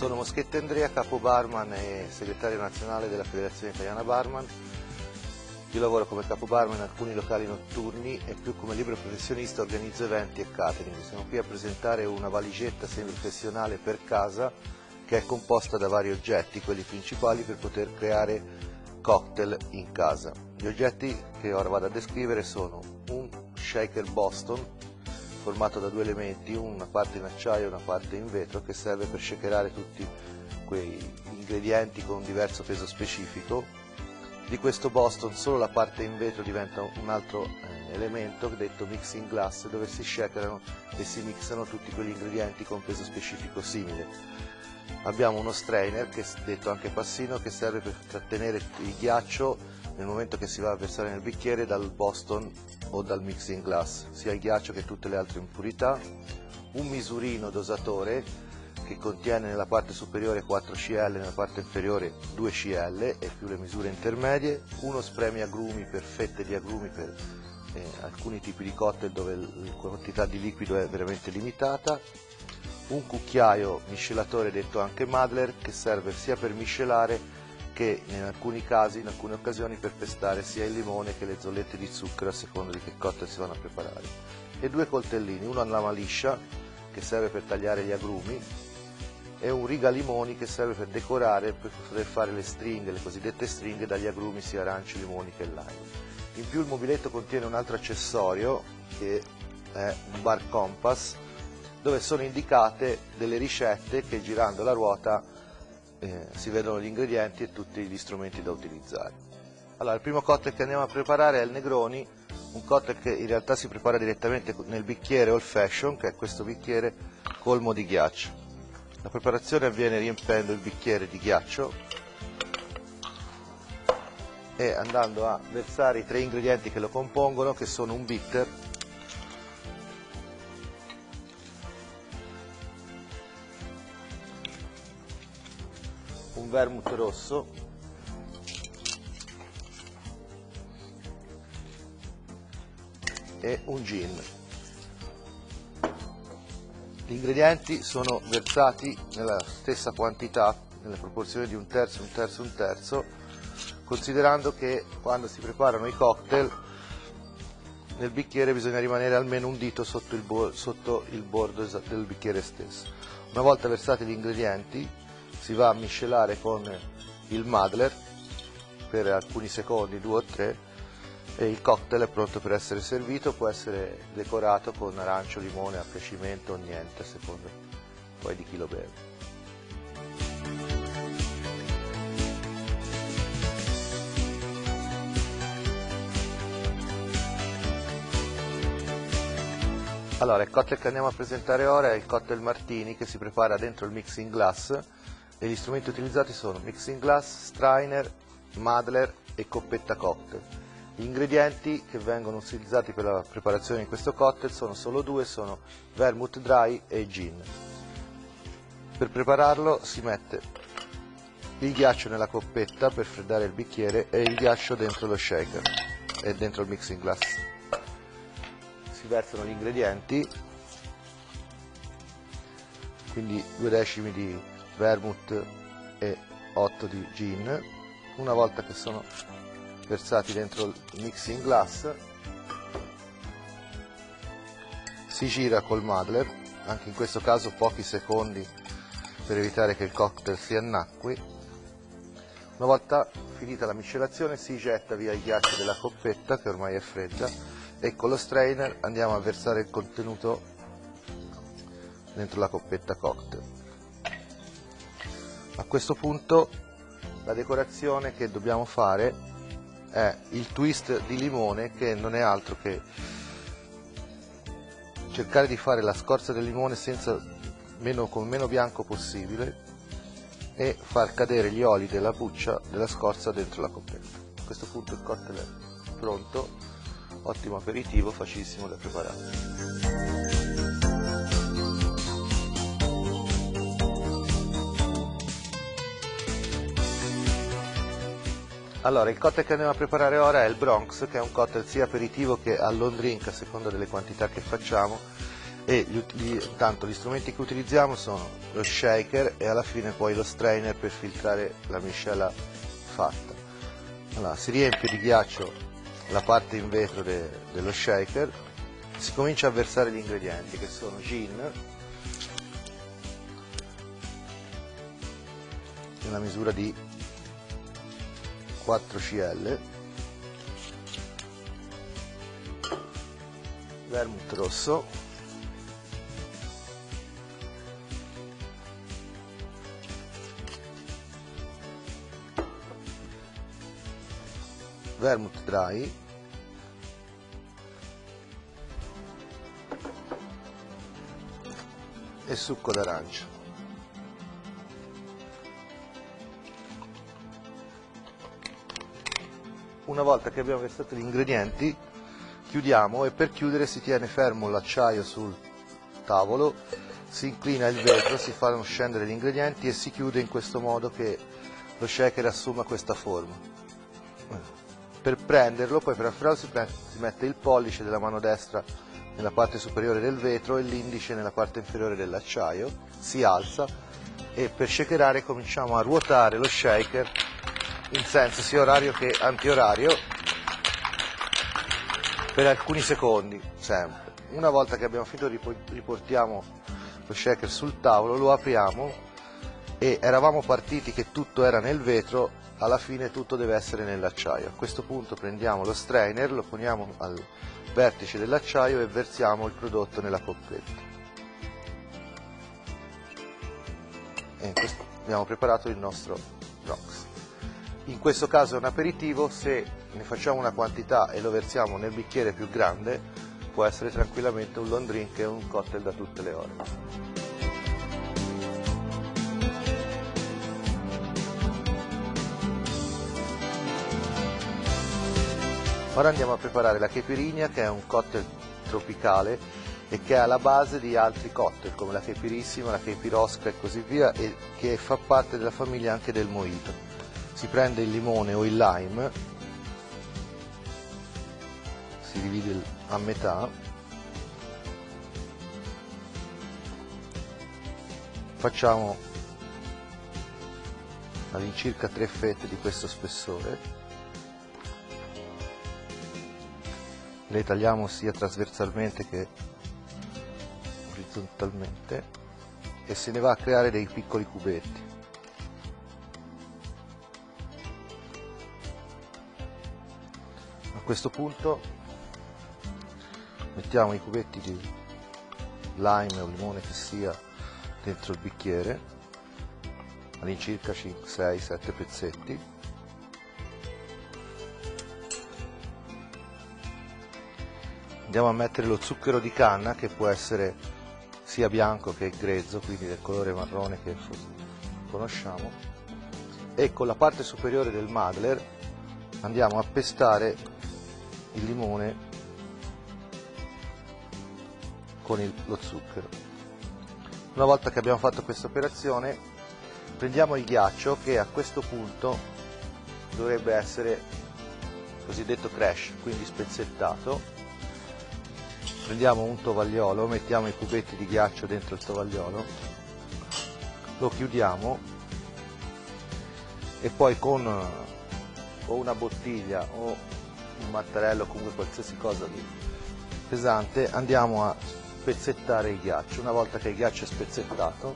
Sono Moschetta Andrea, capo barman e segretario nazionale della Federazione Italiana Barman. Io lavoro come capo barman in alcuni locali notturni e più come libero professionista organizzo eventi e catering. Siamo qui a presentare una valigetta semiprofessionale per casa che è composta da vari oggetti, quelli principali per poter creare cocktail in casa. Gli oggetti che ora vado a descrivere sono un shaker Boston formato da due elementi, una parte in acciaio e una parte in vetro, che serve per shakerare tutti quei ingredienti con un diverso peso specifico. Di questo Boston solo la parte in vetro diventa un altro elemento detto mixing glass, dove si shakerano e si mixano tutti quegli ingredienti con peso specifico simile. Abbiamo uno strainer, che detto anche passino, che serve per trattenere il ghiaccio nel momento che si va a versare nel bicchiere dal Boston o dal mixing glass, sia il ghiaccio che tutte le altre impurità. Un misurino dosatore che contiene nella parte superiore 4 cl, nella parte inferiore 2 cl e più le misure intermedie. Uno spremi agrumi per fette di agrumi per alcuni tipi di cocktail dove la quantità di liquido è veramente limitata. Un cucchiaio miscelatore detto anche muddler, che serve sia per miscelare che in alcuni casi, in alcune occasioni, per pestare sia il limone che le zollette di zucchero a seconda di che cocktail si vanno a preparare. E due coltellini, uno a lama liscia che serve per tagliare gli agrumi e un rigalimoni che serve per decorare, per poter fare le stringhe, le cosiddette stringhe dagli agrumi sia aranci, limoni che lime. In più il mobiletto contiene un altro accessorio che è un bar compass, dove sono indicate delle ricette che girando la ruota si vedono gli ingredienti e tutti gli strumenti da utilizzare. Allora, il primo cocktail che andiamo a preparare è il Negroni, un cocktail che in realtà si prepara direttamente nel bicchiere old fashion, che è questo bicchiere colmo di ghiaccio. La preparazione avviene riempendo il bicchiere di ghiaccio e andando a versare i tre ingredienti che lo compongono, che sono un bitter, un vermouth rosso e un gin. Gli ingredienti sono versati nella stessa quantità, nelle proporzioni di un terzo, un terzo, un terzo, considerando che quando si preparano i cocktail nel bicchiere bisogna rimanere almeno un dito sotto il bordo del bicchiere stesso. Una volta versati gli ingredienti si va a miscelare con il muddler per alcuni secondi, 2 o 3, e il cocktail è pronto per essere servito. Può essere decorato con arancio, limone, a piacimento o niente, a seconda poi di chi lo beve. Allora, il cocktail che andiamo a presentare ora è il cocktail Martini, che si prepara dentro il mixing glass e gli strumenti utilizzati sono mixing glass, strainer, muddler e coppetta cocktail. Gli ingredienti che vengono utilizzati per la preparazione di questo cocktail sono solo due, sono vermouth dry e gin. Per prepararlo si mette il ghiaccio nella coppetta per freddare il bicchiere e il ghiaccio dentro lo shaker e dentro il mixing glass. Si versano gli ingredienti, quindi 2 decimi di vermouth e 8 di gin. Una volta che sono versati dentro il mixing glass si gira col muddler, anche in questo caso pochi secondi per evitare che il cocktail si annacqui. Una volta finita la miscelazione si getta via il ghiaccio della coppetta, che ormai è fredda, e con lo strainer andiamo a versare il contenuto dentro la coppetta cocktail. A questo punto la decorazione che dobbiamo fare è il twist di limone, che non è altro che cercare di fare la scorza del limone con meno bianco possibile e far cadere gli oli della buccia della scorza dentro la coppetta. A questo punto il cocktail è pronto, ottimo aperitivo, facilissimo da preparare. Allora, il cocktail che andiamo a preparare ora è il Bronx, che è un cocktail sia aperitivo che all on drink, a seconda delle quantità che facciamo. e tanto gli strumenti che utilizziamo sono lo shaker e alla fine poi lo strainer per filtrare la miscela fatta. Allora, si riempie di ghiaccio la parte in vetro dello shaker, si comincia a versare gli ingredienti che sono gin nella misura di 4 cl, vermouth rosso, vermouth dry, e succo d'arancia. Una volta che abbiamo versato gli ingredienti chiudiamo, e per chiudere si tiene fermo l'acciaio sul tavolo, si inclina il vetro, si fanno scendere gli ingredienti e si chiude in questo modo che lo shaker assuma questa forma. Per prenderlo, poi per afferrarlo si mette il pollice della mano destra nella parte superiore del vetro e l'indice nella parte inferiore dell'acciaio, si alza e per shakerare cominciamo a ruotare lo shaker in senso sia orario che antiorario per alcuni secondi sempre. Una volta che abbiamo finito riportiamo lo shaker sul tavolo, lo apriamo e eravamo partiti che tutto era nel vetro, alla fine tutto deve essere nell'acciaio. A questo punto prendiamo lo strainer, lo poniamo al vertice dell'acciaio e versiamo il prodotto nella coppetta. E abbiamo preparato il nostro rocks. In questo caso è un aperitivo, se ne facciamo una quantità e lo versiamo nel bicchiere più grande può essere tranquillamente un long drink e un cocktail da tutte le ore. Ora andiamo a preparare la caipirinha, che è un cocktail tropicale e che è alla base di altri cocktail come la caipirissima, la caipirosca e così via, e che fa parte della famiglia anche del mojito. Si prende il limone o il lime, si divide a metà, facciamo all'incirca 3 fette di questo spessore, le tagliamo sia trasversalmente che orizzontalmente e se ne va a creare dei piccoli cubetti. A questo punto mettiamo i cubetti di lime o limone che sia dentro il bicchiere, all'incirca 5, 6, 7 pezzetti. Andiamo a mettere lo zucchero di canna, che può essere sia bianco che grezzo, quindi del colore marrone che conosciamo, e con la parte superiore del muddler andiamo a pestare il limone con lo zucchero. Una volta che abbiamo fatto questa operazione prendiamo il ghiaccio, che a questo punto dovrebbe essere cosiddetto crash, quindi spezzettato. Prendiamo un tovagliolo, mettiamo i cubetti di ghiaccio dentro il tovagliolo, lo chiudiamo e poi con o una bottiglia o un mattarello, comunque qualsiasi cosa di pesante, andiamo a spezzettare il ghiaccio. Una volta che il ghiaccio è spezzettato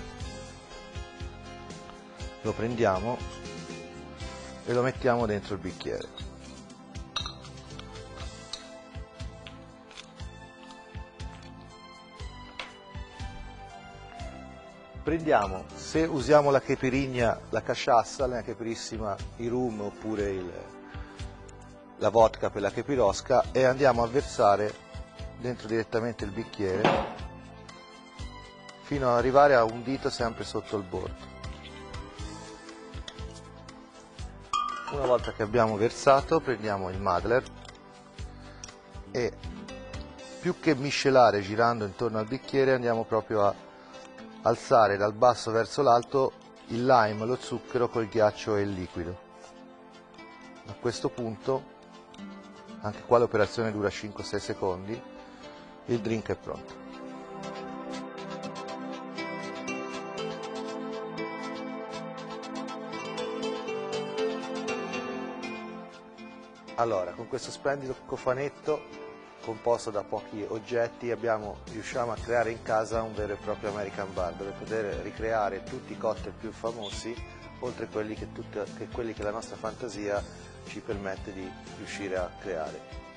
lo prendiamo e lo mettiamo dentro il bicchiere. Prendiamo, se usiamo la caipirinha, la caciassa, la caipirissima, il rum oppure la vodka per la caipirosca, e andiamo a versare dentro direttamente il bicchiere fino ad arrivare a un dito sempre sotto il bordo. Una volta che abbiamo versato prendiamo il muddler e più che miscelare girando intorno al bicchiere andiamo proprio a alzare dal basso verso l'alto il lime, lo zucchero col ghiaccio e il liquido. A questo punto, anche qua l'operazione dura 5-6 secondi, il drink è pronto. Allora, con questo splendido cofanetto composto da pochi oggetti riusciamo a creare in casa un vero e proprio American Bar, dove poter ricreare tutti i cocktail più famosi, oltre a quelli che la nostra fantasia ci permette di riuscire a creare.